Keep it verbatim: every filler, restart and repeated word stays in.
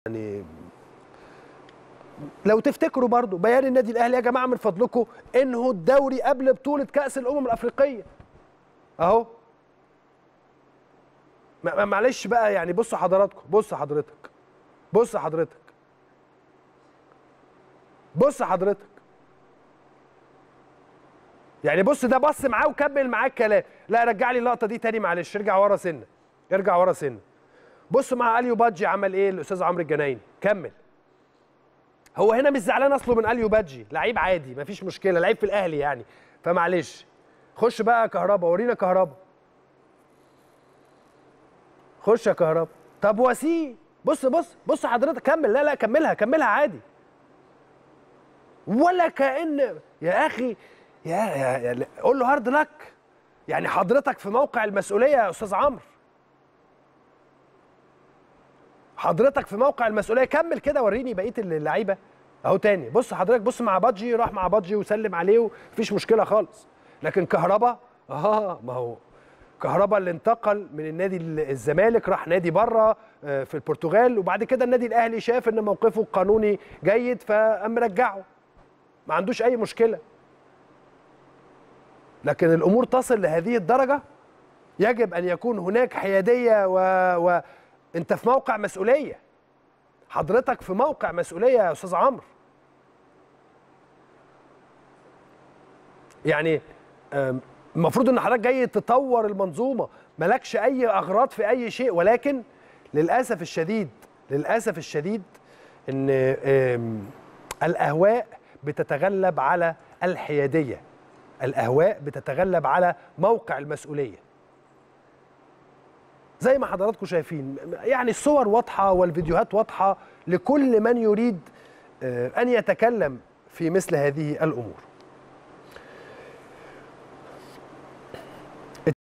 يعني لو تفتكروا برضو بيان النادي الاهلي يا جماعه من فضلكم انهوا الدوري قبل بطوله كاس الامم الافريقيه اهو. معلش بقى يعني بصوا حضراتكم، بص حضرتك بص حضرتك بص حضرتك يعني بص ده بص معاه وكمل معاه الكلام. لا رجع لي اللقطه دي تاني معلش، ارجع ورا سنه ارجع ورا سنه. بص مع اليو بادجي عمل ايه الاستاذ عمرو الجنايني. كمل. هو هنا مش زعلان اصله من اليو بادجي، لعيب عادي مفيش مشكله، لعيب في الاهلي يعني، فمعلش. خش بقى كهربا، ورينا كهربا. خش يا كهربا. طب وسيم بص بص بص حضرتك كمل. لا لا كملها كملها عادي ولا كأن يا اخي يا, يا, يا قول له هارد لك. يعني حضرتك في موقع المسؤوليه يا استاذ عمرو، حضرتك في موقع المسؤوليه. كمل كده وريني بقيه اللعيبه اهو تاني. بص حضرتك بص مع بادجي، راح مع بادجي وسلم عليه ومفيش مشكله خالص. لكن كهربا اه ما هو كهربا اللي انتقل من النادي الزمالك راح نادي بره في البرتغال، وبعد كده النادي الاهلي شاف ان موقفه القانوني جيد فقام مرجعه، ما عندوش اي مشكله. لكن الامور تصل لهذه الدرجه يجب ان يكون هناك حياديه و... و... انت في موقع مسؤوليه، حضرتك في موقع مسؤوليه يا استاذ عمرو. يعني المفروض ان حضرتك جاي تطور المنظومه، مالكش اي اغراض في اي شيء، ولكن للاسف الشديد للاسف الشديد ان الاهواء بتتغلب على الحياديه، الاهواء بتتغلب على موقع المسؤوليه. زي ما حضراتكم شايفين يعني الصور واضحه والفيديوهات واضحه لكل من يريد ان يتكلم في مثل هذه الامور.